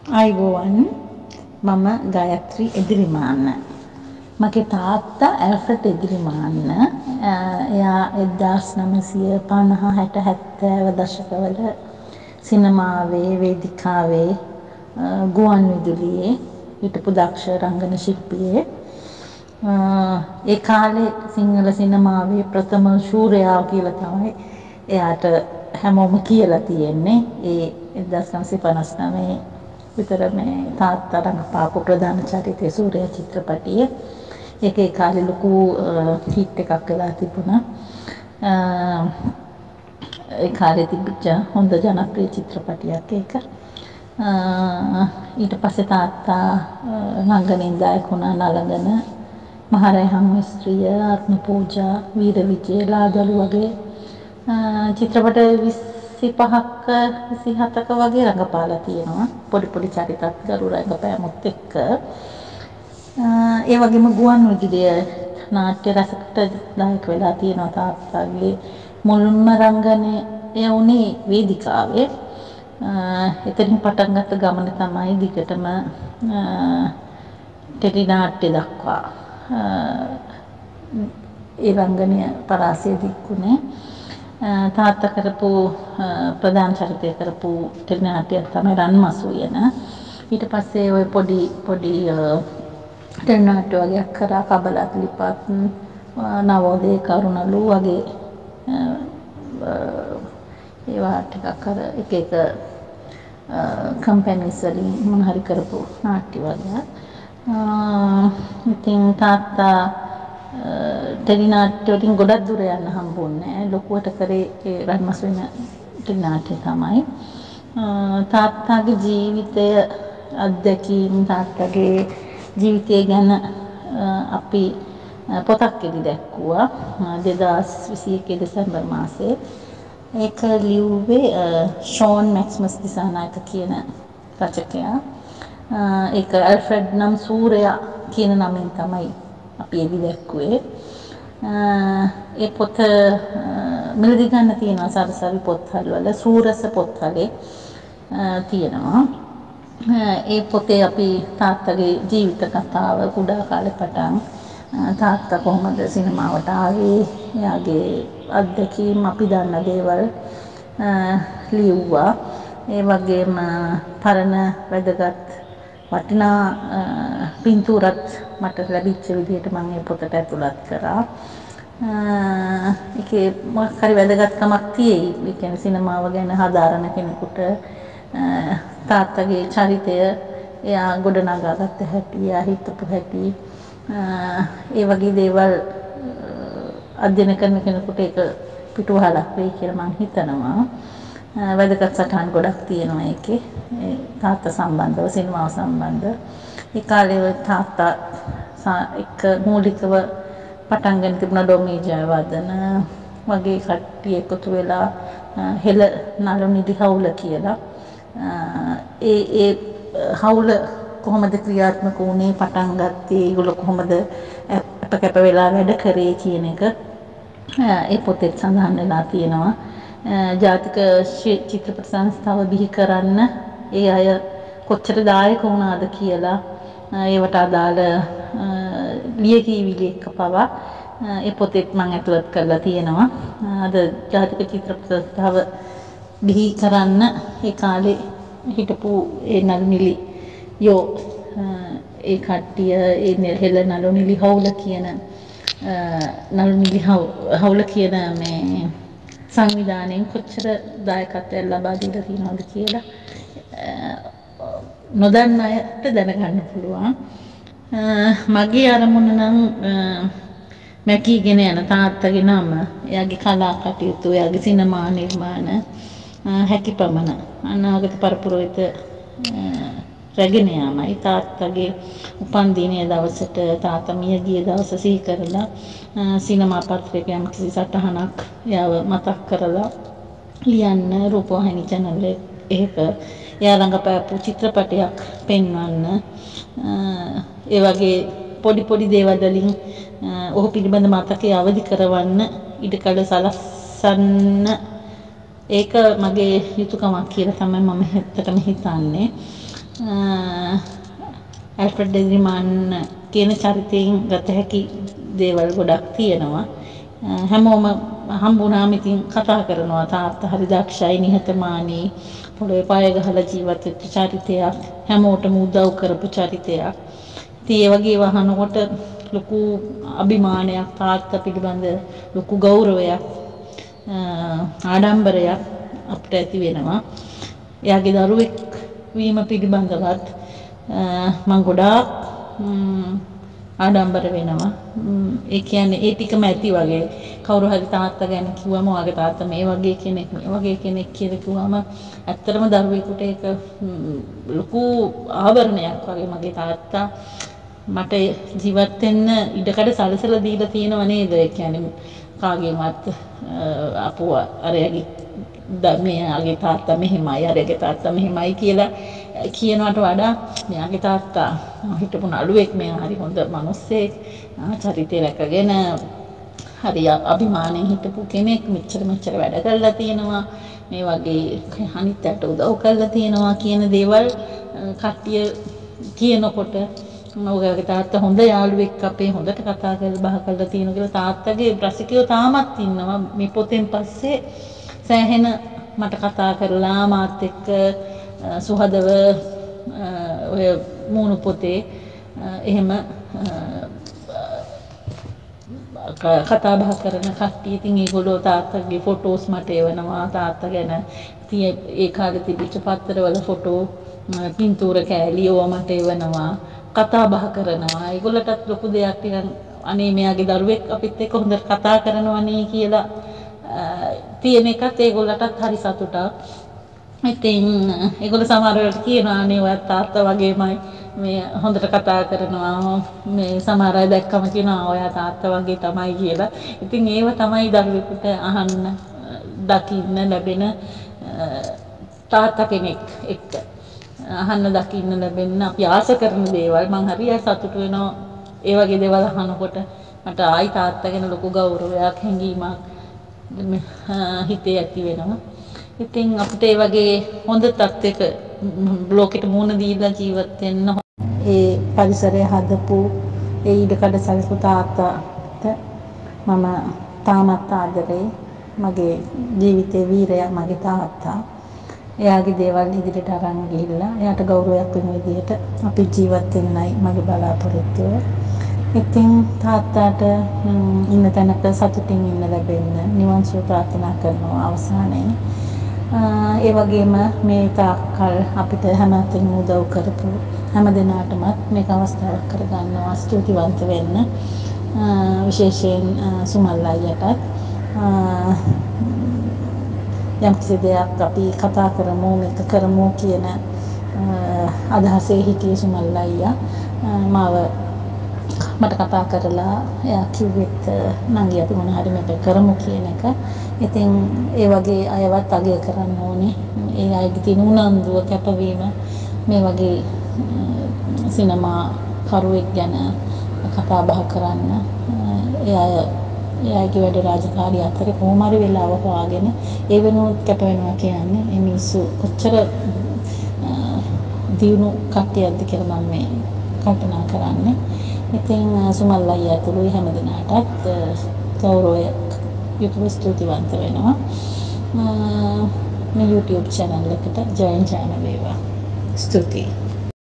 අයිබෝවන් මම ගායත්‍රි එදිරිමාන්න. මගේ තාත්තා ඇල්ෆ්‍රඩ් එදිරිමාන්න. එයා 1950 60 70 දශකවල සිනමාවේ වේදිකාවේ ගුවන් විදුලියේ හිටපු දක්ෂ රංගන ශිල්පියෙක්. ඒ කාලේ සිංහල සිනමාවේ ප්‍රථම ශූරයා කියලා තමයි එයාට හැමෝම කියලා තියෙන්නේ. ඒ 1959 විතර මේ තාත්තා රඟපාපු ප්‍රධාන චරිතයේ සූර්යා චිත්‍රපටිය. ඒකේ කාලේ ලොකු හිට් එකක් වෙලා තිබුණා. ඒ කාලේ තිබිච්ච හොඳ ජනප්‍රිය චිත්‍රපටියක් ඒක. ඊට පස්සේ තාත්තා රංගනෙන් දායක වුණා නලගන මහරයහන් ස්ත්‍රිය, ආත්ම පූජා, වීර විජය, ලාදලු වගේ චිත්‍රපට 25ක 27ක වගේ රඟපාලා තියෙනවා. පොඩි පොඩි චරිතත් ගරු රංගපෑමත් එක්ක. ඒ වගේම ගුවන් විදුලිය නාට්‍ය රසකට දායක වෙලා තියෙනවා තාත්තාගේ. මුල්ම රංගනේ එය උනේ වේදිකාවේ. එතනින් පටන් ගත්ත ගමන තමයි දිගටම ටෙලි නාට්‍ය දක්වා ඒ රංගනය පරාසය දික්ුණේ. තාත්තා කරපු ප්‍රධාන චරිතය කරපු ටෙලි නාට්‍යයක් තමයි රන්මසුයන. ඊට පස්සේ ওই පොඩි ටෙලි නාට්‍ය වගේක් කරා කබලත් ලිපත් නවෝදය කරුණලු වගේ ඒවා ටිකක් අර එක කම්පැනිස් වලින් මොන හරි කරපු නාට්‍ය වගේ. ඉතින් තාත්තා ටෙලි නාට්‍ය වලින් ගොඩක් දුර යන්න හම්බුන්නේ නැහැ. ලොකුවට කරේ ඒ රන්මස් වෙන ටෙලි නාට්‍ය තමයි. තාත්තාගේ ජීවිතය අත්දැකීම් තාත්තාගේ ජීවිතය ගැන අපි පොතක් එලි දැක්කුවා 2021 දෙසැම්බර් මාසයේ. ඒක ලියුවේ ෂෝන් මැක්ස්මස් දිසානායක කියන රචකයා. ඒක ඇල්ෆ්‍රඩ් නම් සූරයා කියන නමින් තමයි අපි එලි දැක්කුවේ. ඒ පොත මිලදී ගන්න තියෙනවා සරසවි පොත්වල වල සූරස පොත්වලේ තියෙනවා. ඒ පොතේ අපි තාත්තගේ ජීවිත කතාව කුඩා කාලේ පටන් තාත්තා කොහොමද සිනමාවට ආවේ, එයාගේ අත්දැකීම් අපි දන්න දේවල් ලියුවා. ඒ වගේම පරණ වැදගත් වටිනා පින්තූරත් මට ලැබිච්ච විදිහට මම මේ පොතට ඇතුළත් කරා. ඒකේ මොකක් හරි වැදගත්කමක් තියෙයි. ඒ කියන්නේ සිනමාව ගැන හදාරන කෙනෙකුට තාත්තගේ චරිතය එයා ගොඩනගාගත්ත හැටි, එයා හිතපු හැටි, ඒ වගේ දේවල් අධ්‍යයනය කරන කෙනෙකුට ඒක පිටුවහලක් වෙයි කියලා මම හිතනවා. වැදගත් සටහන් ගොඩක් තියෙනවා ඒකේ. තාත්තා සම්බන්ධව, සිනමාව සම්බන්ධ. ඒ කාලේ තාත්තා එක්ක මූලිකව පටන් ගන්න තිබුණා ඩොමී ජයවර්ධන වගේ කට්ටිය එකතු වෙලා හෙළ නළු නිදි හවුල කියලා. ඒ හවුල කොහොමද ක්‍රියාත්මක වුණේ, පටන් ගත්තේ, ඒගොල්ලෝ කොහොමද අපකැප වෙලා වැඩ කරේ කියන එක ඒ පොතේ සඳහන් වෙලා තියෙනවා. ජාතික චිත්‍රපට සංස්ථාව බිහි කරන්න ඒ අය කොච්චර දායක වුණාද කියලා ඒවට අදාළ ලියකියවිලි එක්ක පවා ඒ පොතේත් මම ඇතුළත් කරලා තියෙනවා. අද ජාතික චිත්‍රපට සංස්ථාව බිහි කරන්න ඒ කාලේ හිටපු ඒ නළුනිලි යෝ ඒ කට්ටිය ඒ හෙළ නළුනිලි හවුල කියන නළුනිලි හවුල කියන මේ සංවිධානයෙන් කොච්චර දායකත්වයක් ලබා දීලා තියෙනවද කියලා නොදන්න අයට දැනගන්න පුළුවන්. මගේ අරමුණ නම් මැකීගෙන යන තාත්තගේ නම, එයාගේ කලා කටයුතු, එයාගේ සිනමා නිර්මාණ හැකිපමණ අනාගත පරපුරට රැගෙන යාමයි. තාත්තගේ උපන්දිනයේ දවසට තාත්තා මිය ගිය දවස සිහි කරලා සිනමා පත්‍රයක යම් කිසි සටහනක් එයාව මතක් කරලා ලියන්න රූපවාහිනී channel එකක එයා රඟපෑපු චිත්‍රපටයක් පෙන්වන්න, ඒ වගේ පොඩි පොඩි දේවල් වලින් ඔහු පිළිබඳ මතකය අවදි කරවන්න ඉඩකඩ සලස්සන්න ඒක මගේ යුතුයකමක් කියලා තමයි මම හිතන්නේ. ඇල්ෆ්‍රඩ් ඩෙසිමාන් කියන චරිතයෙන් ගත හැකි දේවල් ගොඩක් තියෙනවා. හැමෝම හම්බුනාම ඉතින් කතා කරනවා තාත්තා හරි දක්ෂයි නිහතමානී පොළොවේ පාය ගහලා ජීවත් වෙච්ච චරිතයක් හැමෝටම උදව් කරපු චරිතයක්. ඉතින් ඒ වගේ වහනකොට ලොකු අභිමානයක් තාත්තා පිළිබඳ ලොකු ගෞරවයක් ආඩම්බරයක් අපිට ඇති වෙනවා. එයාගේ දරුවෙක් වීම පිළිබඳවත් මම ගොඩාක් ආඩම්බර වෙනවා. ඒ කියන්නේ ඒ ටිකම ඇති වගේ කවුරු හරි තාත්තා ගැන කිව්වම ඔයාගේ තාත්තා මේ වගේ කෙනෙක් කියලා කිව්වම ඇත්තටම දරුවෙකුට ඒක ලොකු ආවරණයක් වගේ මගේ තාත්තා මට ජීවත් වෙන්න ඉඩකඩ සලසලා දීලා තියෙනව නේද? ඒ කියන්නේ කාගේවත් අපුව අරයාගේ මෙයාගේ තාත්තා මෙහෙමයි අරයාගේ තාත්තා මෙහෙමයි කියලා කියනවට වඩා මෙයාගේ තාත්තා හිටපු නළුවෙක් මෙයා හරි හොඳ මිනිස්සෙක් චරිතය රැකගෙන හරි අභිමාණයෙන් හිටපු කෙනෙක් මෙච්චර වැඩ කරලා තියෙනවා මේ වගේ අනිත්යට උදව් කරලා තියෙනවා කියන දේවල් කට්ටිය කියනකොට ඔයාගේ තාත්තා හොඳ යාළුවෙක් අපේ හොඳට කතා කරලා බහ කරලා තියෙනවා කියලා තාත්තගේ රසිකයෝ තාමත් ඉන්නවා මේ පොතෙන් පස්සේ සෑහෙන මට කතා කරලා මාත් එක්ක සුහදව ඔය මූණු පොතේ එහෙම කතා බහ කරන කට්ටිය ඉතින් ඒගොල්ලෝ තාත්තගේ ෆොටෝස් මට එවනවා තාත්තා ගැන ඒ කාලේ තිබිච්ච පත්තරවල ෆොටෝ පින්තූර කෑලි ඕවා මට එවනවා කතා බහ කරනවා ඒගොල්ලටත් ලොකු දෙයක් ටිකක් අනේ මෙයාගේ දරුවෙක් අපිත් එක්ක හොඳට කතා කරනවනේ කියලා තියෙන එකත් ඒගොල්ලටත් හරි සතුටක්. ඉතින් ඒගොල්ලෝ සමහර වෙලාවට කියනවා අනේ ඔයත් තාත්තා වගේමයි මේ හොඳට කතා කරනවා මේ සමහර අය දැක්කම කියනවා ඔයා තාත්තා වගේ තමයි කියලා. ඉතින් ඒව තමයි දරුවෙකුට අහන්න දකින්න ලැබෙන තාත්තා කෙනෙක් එක්ක අහන්න දකින්න ලැබෙන අපි ආස කරන දේවල් මං හරියට සතුටු වෙනවා ඒ වගේ දේවල් අහනකොට මට ආයි තාත්තා ගැන ලොකු ගෞරවයක් හැඟීමක් හිතේ ඇති වෙනවා. ඉතින් අපිට ඒ වගේ හොඳ තත්ත්වයක ලෝකෙට මුහුණ දීලා ජීවත් වෙන්න ඒ පරිසරය හදපු ඒ ඉඩකඩ සැලසු තාත්තාට මම තාමත් ආදරේ. මගේ ජීවිතේ වීරයා මගේ තාත්තා. එයාගේ දේවල් ඉදිරියට අරන් ගිහිල්ලා එයාට ගෞරවයක් වෙන විදිහට අපි ජීවත් වෙන්නයි මගේ බලාපොරොත්තුව. ඉතින් තාත්තාට ඉන්න තැනක සතුටින් ඉන්න ලැබෙන්න නිවන් සුව ප්‍රාර්ථනා කරනවා අවසානයේ. ඒ වගේම මේ තාක්කල් අපිට හැමතෙම උදව් කරපු හැම දිනාටමත් මේක අවස්ථාවක් කරගන්නවා ස්තුතිවන්ත වෙන්න. විශේෂයෙන් සුමල් අයියටත් යම් කිසි දෙයක් අපි කතා කරමු මේක කරමු කියන අදහසේ හිටිය සුමල් අයියා මාව මට කතා කරලා එයා කිව්වෙත් නංගි අපි මොන හරි මේක කරමු කියන එක. ඉතින් ඒ වගේ අයවත් අගය කරන්න ඕනේ. ඒ අයගේ තියෙන උනන්දුව කැපවීම මේ වගේ සිනමා කරුවෙක් ගැන කතා බහ කරන්න. එයාගේ වැඩ රාජකාරිය අතරේ කොහොම හරි වෙලාව හොයාගෙන ඒ වෙනුවට කැප වෙනවා කියන්නේ මේ මිනිස්සු කොච්චර දියුණු කට්ටියක්ද කියලා මම මේ කල්පනා කරන්නේ. ඉතින් සුමල් අයියා ඇතුළු හැම දිනකටත් ගෞරවය යුතුව ස්තුතිවන්ත වෙනවා. මේ YouTube channel එකට join වේවා. ස්තුතියි.